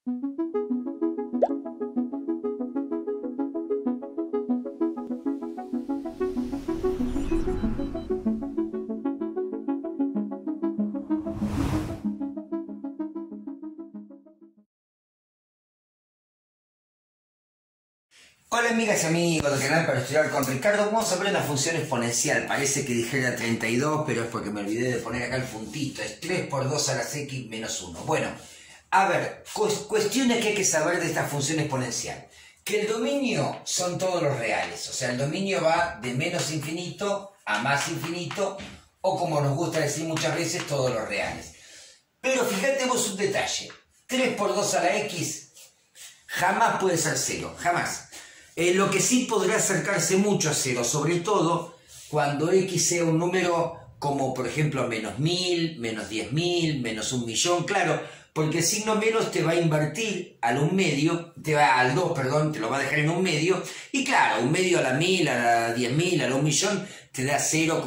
Hola amigas y amigos del canal para estudiar con Ricardo. Vamos a ver una función exponencial. Parece que dijera 32, pero es porque me olvidé de poner acá el puntito. Es 3 por 2 a las x menos 1. Bueno, a ver, cuestiones que hay que saber de esta función exponencial. Que el dominio son todos los reales. O sea, el dominio va de menos infinito a más infinito, o como nos gusta decir muchas veces, todos los reales. Pero fíjate vos un detalle. 3 por 2 a la x jamás puede ser 0, jamás. Lo que sí podrá acercarse mucho a 0, sobre todo cuando x sea un número como por ejemplo menos 1000, menos 10.000, menos 1.000.000, claro, porque el signo menos te va a invertir al 1 medio, al 2, perdón, te lo va a dejar en 1 medio, y claro, 1 medio a la 1000, a la 10.000, a la 1.000.000 te da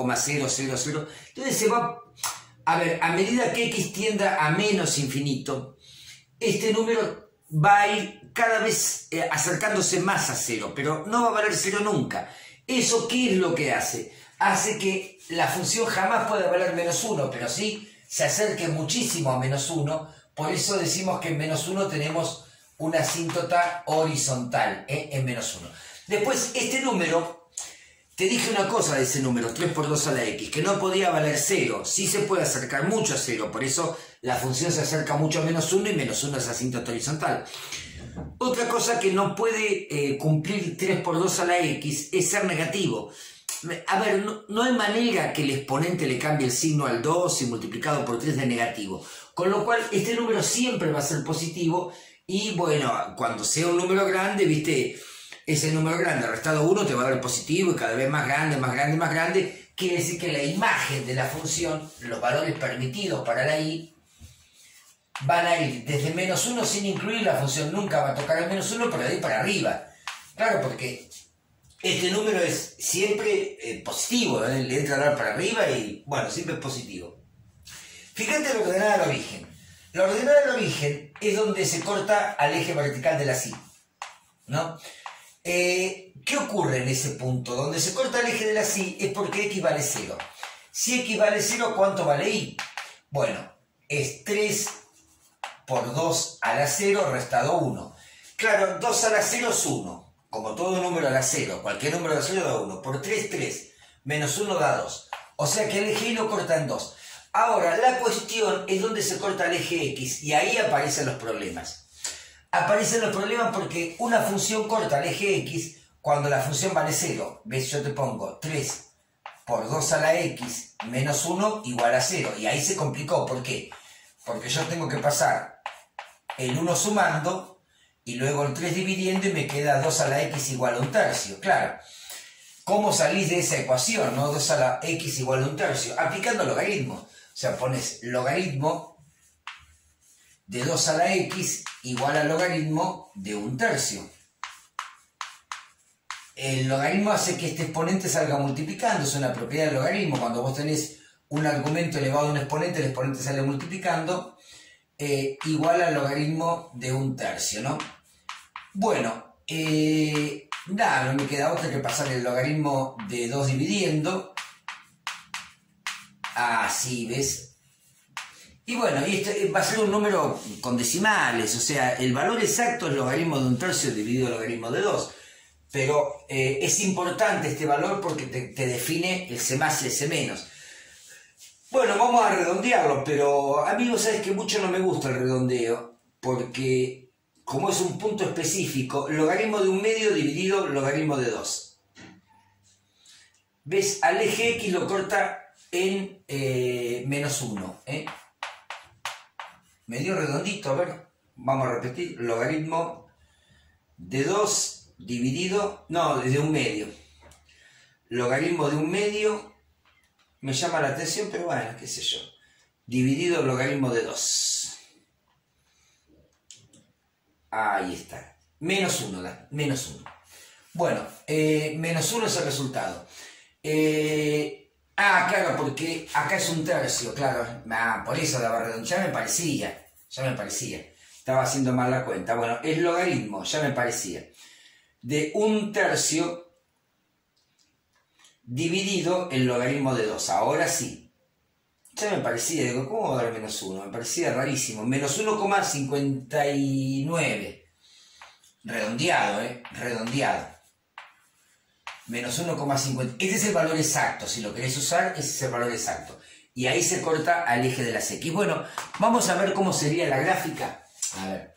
0,000. Entonces se va, a ver, a medida que x tienda a menos infinito, este número va a ir cada vez acercándose más a 0, pero no va a valer 0 nunca. ¿Eso qué es lo que hace? Hace que la función jamás pueda valer menos 1, pero sí se acerque muchísimo a menos 1, por eso decimos que en menos 1 tenemos una asíntota horizontal, en menos 1. Después, este número, te dije una cosa de ese número, 3 por 2 a la x, que no podía valer 0, sí se puede acercar mucho a 0, por eso la función se acerca mucho a menos 1 y menos 1 es asíntota horizontal. Otra cosa que no puede cumplir 3 por 2 a la x es ser negativo. A ver, no hay manera que el exponente le cambie el signo al 2 y multiplicado por 3 de negativo. Con lo cual, este número siempre va a ser positivo y, bueno, cuando sea un número grande, viste, ese número grande restado 1 te va a dar positivo y cada vez más grande, más grande, más grande. Quiere decir que la imagen de la función, los valores permitidos para la y, van a ir desde menos 1 sin incluir la función, nunca va a tocar el menos 1, pero de ahí para arriba. Claro, porque este número es siempre positivo, le entra a dar para arriba y, bueno, siempre es positivo. Fíjate la ordenada del origen. La ordenada del origen es donde se corta al eje vertical de la y, ¿no? ¿Qué ocurre en ese punto? Donde se corta el eje de la y es porque x vale 0. Si x vale 0, ¿cuánto vale y? Bueno, es 3 por 2 a la 0 restado 1. Claro, 2 a la 0 es 1. Como todo número a la 0, cualquier número a la 0 da 1. Por 3, 3. Menos 1 da 2. O sea que el eje y lo corta en 2. Ahora, la cuestión es donde se corta el eje x. Y ahí aparecen los problemas. Aparecen los problemas porque una función corta el eje x cuando la función vale 0. ¿Ves? Yo te pongo 3 por 2 a la x menos 1 igual a 0. Y ahí se complicó. ¿Por qué? Porque yo tengo que pasar el 1 sumando y luego el 3 dividiendo y me queda 2 a la x igual a 1/3. Claro, ¿cómo salís de esa ecuación, no? 2 a la x igual a 1/3. Aplicando logaritmo. O sea, pones logaritmo de 2 a la x igual al logaritmo de 1/3. El logaritmo hace que este exponente salga multiplicando. Es una propiedad del logaritmo. Cuando vos tenés un argumento elevado a un exponente, el exponente sale multiplicando. Igual al logaritmo de 1/3, ¿no? Bueno, nada, no me queda otra que pasar el logaritmo de 2 dividiendo. Así, ¿ves? Y bueno, y este va a ser un número con decimales, o sea, el valor exacto es logaritmo de 1/3 dividido logaritmo de 2. Pero es importante este valor porque te define el C más y el C menos. Bueno, vamos a redondearlo, pero amigos, sabes que mucho no me gusta el redondeo, porque como es un punto específico, logaritmo de 1 medio dividido logaritmo de 2. ¿Ves? Al eje x lo corta en menos 1. Medio redondito, a ver, vamos a repetir, logaritmo de 2 dividido, no, de 1 medio. Logaritmo de 1 medio. Me llama la atención, pero bueno, qué sé yo. Dividido logaritmo de 2. Ahí está. Menos 1 da. Menos 1. Bueno, menos 1 es el resultado. Claro, porque acá es 1/3, claro. Por eso la barra redonda. Ya me parecía. Estaba haciendo mal la cuenta. Bueno, el logaritmo, ya me parecía, de 1/3 dividido el logaritmo de 2. Ahora sí. Ya me parecía, digo, ¿cómo va a dar menos 1? Me parecía rarísimo. Menos 1,59. Redondeado, redondeado. Menos 1,50. Este es el valor exacto. Si lo querés usar, ese es el valor exacto. Y ahí se corta al eje de las X. Bueno, vamos a ver cómo sería la gráfica. A ver.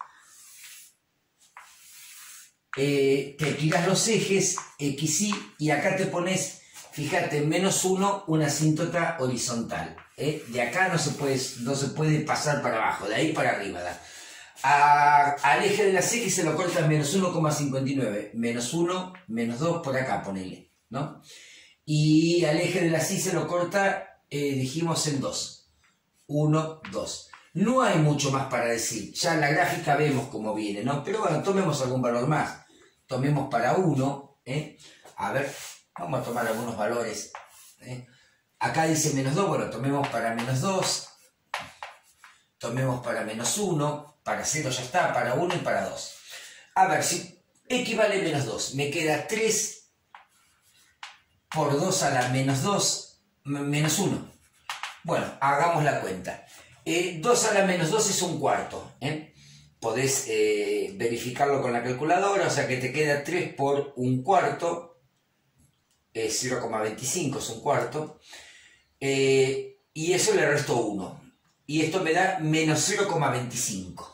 Te tiras los ejes, X, Y, y acá te pones, fíjate, menos 1, una asíntota horizontal. De acá no se puede pasar para abajo, de ahí para arriba. Al eje de las X se lo corta menos 1,59. Menos 1, menos 2, por acá ponele, ¿no? Y al eje de las Y se lo corta, dijimos, en 2. 1, 2. No hay mucho más para decir. Ya en la gráfica vemos cómo viene, ¿no? Pero bueno, tomemos algún valor más. Tomemos para 1, A ver, vamos a tomar algunos valores. Acá dice menos 2, bueno, tomemos para menos 2. Tomemos para menos 1. Para 0 ya está, para 1 y para 2. A ver, si X vale menos 2, me queda 3 por 2 a la menos 2, menos 1. Bueno, hagamos la cuenta. 2 a la menos 2 es un cuarto. Podés verificarlo con la calculadora, o sea que te queda 3 por un cuarto. 0,25 es un cuarto. Y eso le resto 1. Y esto me da menos 0,25.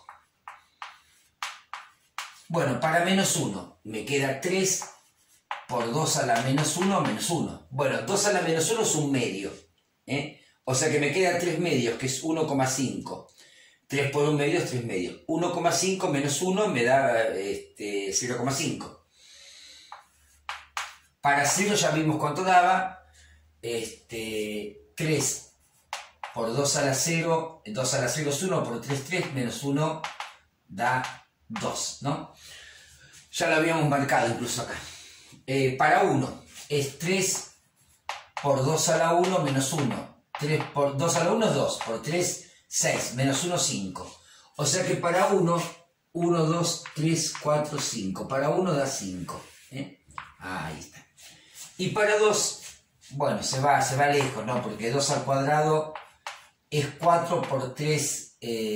Bueno, para menos 1 me queda 3 por 2 a la menos 1, menos 1. Bueno, 2 a la menos 1 es un medio. O sea que me queda 3 medios, que es 1,5. 3 por 1 medio es 3 medios. 1,5 menos 1 me da 0,5. Para 0 ya vimos cuánto daba. 3 por 2 a la 0, 2 a la 0 es 1, por 3, 3, menos 1 da 2, ¿no? Ya lo habíamos marcado incluso acá. Para 1 es 3 por 2 a la 1 menos 1. 3 por 2 a la 1 es 2, por 3, 6, menos 1, 5. O sea que para 1, 1, 2, 3, 4, 5. Para 1 da 5. Ahí está. Y para 2, bueno, se va lejos, ¿no? Porque 2 al cuadrado es 4 por 3,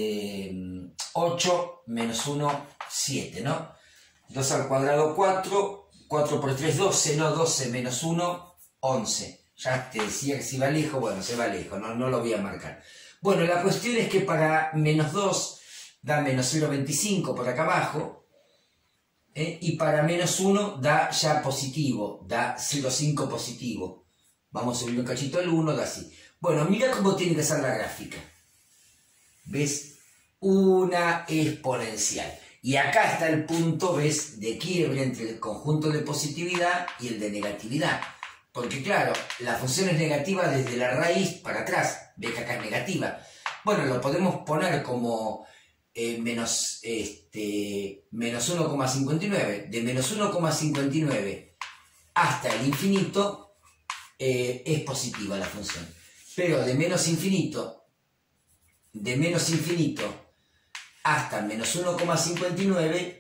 8, menos 1, 7, ¿no? 2 al cuadrado, 4, 4 por 3, 12, no, 12 menos 1, 11. Ya te decía que se va lejos, bueno, se va lejos, no lo voy a marcar. Bueno, la cuestión es que para menos 2 da menos 0,25 por acá abajo, y para menos 1 da ya positivo, da 0,5 positivo. Vamos a subir un cachito al 1, da así. Bueno, mira cómo tiene que ser la gráfica. ¿Ves? Una exponencial. Y acá está el punto, ¿ves?, de quiebre entre el conjunto de positividad y el de negatividad. Porque claro, la función es negativa desde la raíz para atrás. ¿Ves que acá es negativa? Bueno, lo podemos poner como menos 1,59. De menos 1,59 hasta el infinito es positiva la función. Pero de menos infinito hasta menos 1,59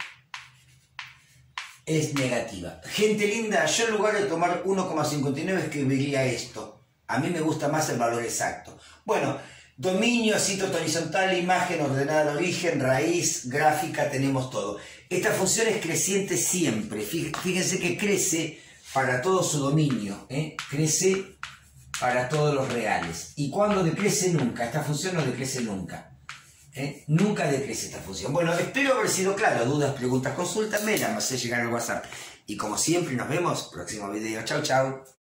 es negativa. Gente linda, yo en lugar de tomar 1,59 escribiría esto. A mí me gusta más el valor exacto. Bueno, dominio, asíntota horizontal, imagen ordenada al origen, raíz, gráfica, tenemos todo. Esta función es creciente siempre. Fíjense que crece para todo su dominio. Crece para todos los reales. ¿Y cuándo decrece? Nunca. Esta función no decrece nunca. Nunca decrece esta función. Bueno, espero haber sido claro. Dudas, preguntas, consultas, me las hacé llegar al WhatsApp. Y como siempre, nos vemos próximo video. Chau, chau.